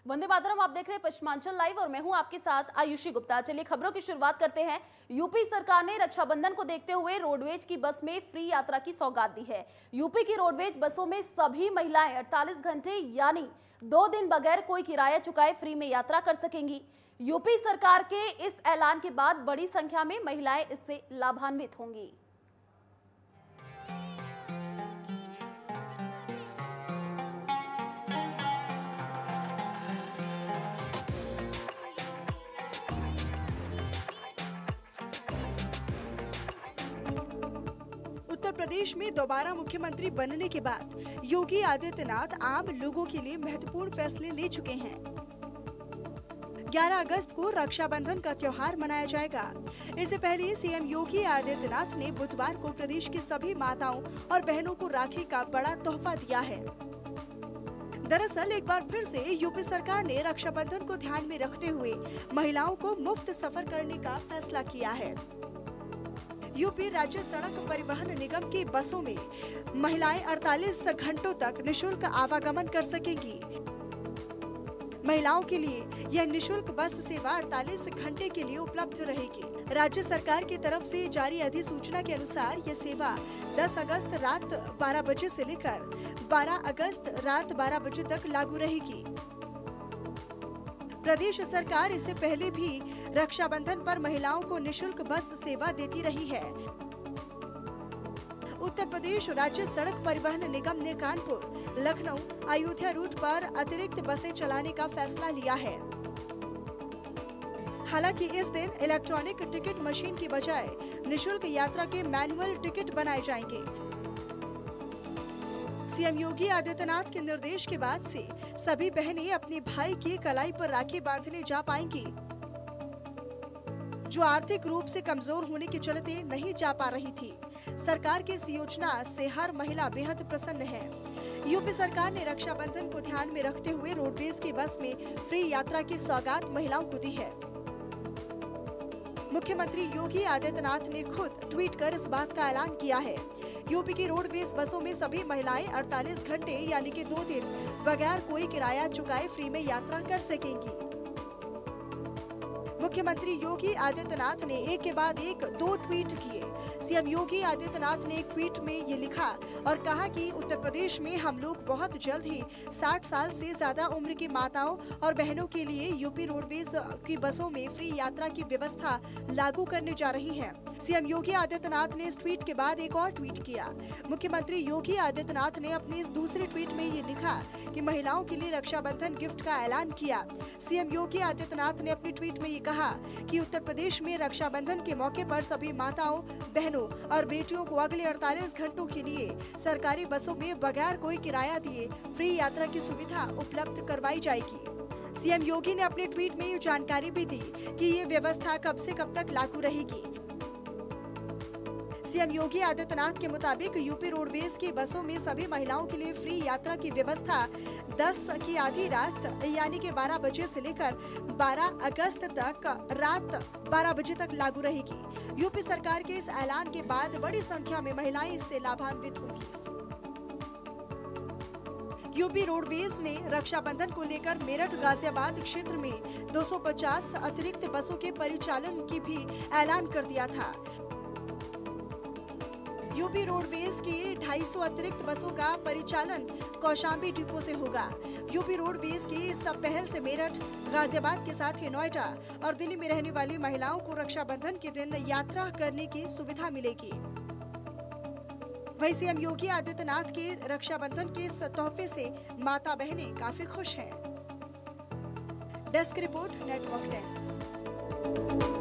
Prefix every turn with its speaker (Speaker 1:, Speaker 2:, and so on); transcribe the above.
Speaker 1: वंदे मातरम, आप देख रहे हैं पश्चिमांचल लाइव और मैं हूं आपके साथ आयुषी गुप्ता। चलिए खबरों की शुरुआत करते हैं। यूपी सरकार ने रक्षाबंधन को देखते हुए रोडवेज की बस में फ्री यात्रा की सौगात दी है। यूपी की रोडवेज बसों में सभी महिलाएं 48 घंटे यानी 2 दिन बगैर कोई किराया चुकाए फ्री में यात्रा कर सकेंगी। यूपी सरकार के इस ऐलान के बाद बड़ी संख्या में महिलाएं इससे लाभान्वित होंगी।
Speaker 2: उत्तर प्रदेश में दोबारा मुख्यमंत्री बनने के बाद योगी आदित्यनाथ आम लोगों के लिए महत्वपूर्ण फैसले ले चुके हैं। 11 अगस्त को रक्षाबंधन का त्योहार मनाया जाएगा। इससे पहले सीएम योगी आदित्यनाथ ने बुधवार को प्रदेश की सभी माताओं और बहनों को राखी का बड़ा तोहफा दिया है। दरअसल एक बार फिर से यूपी सरकार ने रक्षाबंधन को ध्यान में रखते हुए महिलाओं को मुफ्त सफर करने का फैसला किया है। यूपी राज्य सड़क परिवहन निगम की बसों में महिलाएं 48 घंटों तक निशुल्क आवागमन कर सकेंगी। महिलाओं के लिए यह निशुल्क बस सेवा 48 घंटे के लिए उपलब्ध रहेगी। राज्य सरकार की तरफ से जारी अधिसूचना के अनुसार यह सेवा 10 अगस्त रात 12 बजे से लेकर 12 अगस्त रात 12 बजे तक लागू रहेगी। प्रदेश सरकार इससे पहले भी रक्षाबंधन पर महिलाओं को निशुल्क बस सेवा देती रही है। उत्तर प्रदेश राज्य सड़क परिवहन निगम ने कानपुर, लखनऊ, अयोध्या रूट पर अतिरिक्त बसें चलाने का फैसला लिया है। हालांकि इस दिन इलेक्ट्रॉनिक टिकट मशीन की बजाय निशुल्क यात्रा के मैनुअल टिकट बनाए जाएंगे। सीएम योगी आदित्यनाथ के निर्देश के बाद से सभी बहनें अपने भाई की कलाई पर राखी बांधने जा पाएंगी, जो आर्थिक रूप से कमजोर होने के चलते नहीं जा पा रही थी। सरकार की इस योजना से हर महिला बेहद प्रसन्न है। यूपी सरकार ने रक्षाबंधन को ध्यान में रखते हुए रोडवेज की बस में फ्री यात्रा की सौगात महिलाओं को दी है। मुख्यमंत्री योगी आदित्यनाथ ने खुद ट्वीट कर इस बात का ऐलान किया है। यूपी की रोडवेज बसों में सभी महिलाएं 48 घंटे यानी कि 2 दिन बगैर कोई किराया चुकाए फ्री में यात्रा कर सकेंगी। मुख्यमंत्री योगी आदित्यनाथ ने एक के बाद एक 2 ट्वीट किए। सीएम योगी आदित्यनाथ ने एक ट्वीट में ये लिखा और कहा कि उत्तर प्रदेश में हम लोग बहुत जल्द ही 60 साल से ज्यादा उम्र की माताओं और बहनों के लिए यूपी रोडवेज की बसों में फ्री यात्रा की व्यवस्था लागू करने जा रही हैं। सीएम योगी आदित्यनाथ ने इस ट्वीट के बाद एक और ट्वीट किया। मुख्यमंत्री योगी आदित्यनाथ ने अपने इस दूसरे ट्वीट में ये लिखा कि महिलाओं के लिए रक्षाबंधन गिफ्ट का ऐलान किया। सीएम योगी आदित्यनाथ ने अपने ट्वीट में ये कहा कि उत्तर प्रदेश में रक्षाबंधन के मौके पर सभी माताओं, बहनों और बेटियों को अगले 48 घंटों के लिए सरकारी बसों में बगैर कोई किराया दिए फ्री यात्रा की सुविधा उपलब्ध करवाई जाएगी। सीएम योगी ने अपने ट्वीट में ये जानकारी भी दी कि ये व्यवस्था कब से कब तक लागू रहेगी। सीएम योगी आदित्यनाथ के मुताबिक यूपी रोडवेज की बसों में सभी महिलाओं के लिए फ्री यात्रा की व्यवस्था 10 की आधी रात यानी कि 12 बजे से लेकर 12 अगस्त तक रात 12 बजे तक लागू रहेगी। यूपी सरकार के इस ऐलान के बाद बड़ी संख्या में महिलाएं इससे लाभान्वित होंगी। यूपी रोडवेज ने रक्षाबंधन को लेकर मेरठ गाजियाबाद क्षेत्र में 250 अतिरिक्त बसों के परिचालन की भी ऐलान कर दिया था। यूपी रोडवेज की 250 अतिरिक्त बसों का परिचालन कौशाम्बी डिपो से होगा। यूपी रोडवेज की इस पहल से मेरठ, गाजियाबाद के साथ ही नोएडा और दिल्ली में रहने वाली महिलाओं को रक्षाबंधन के दिन यात्रा करने की सुविधा मिलेगी। वहीं सीएम योगी आदित्यनाथ के रक्षाबंधन के इस तोहफे से माता बहनें काफी खुश हैं। Desk report, network 10।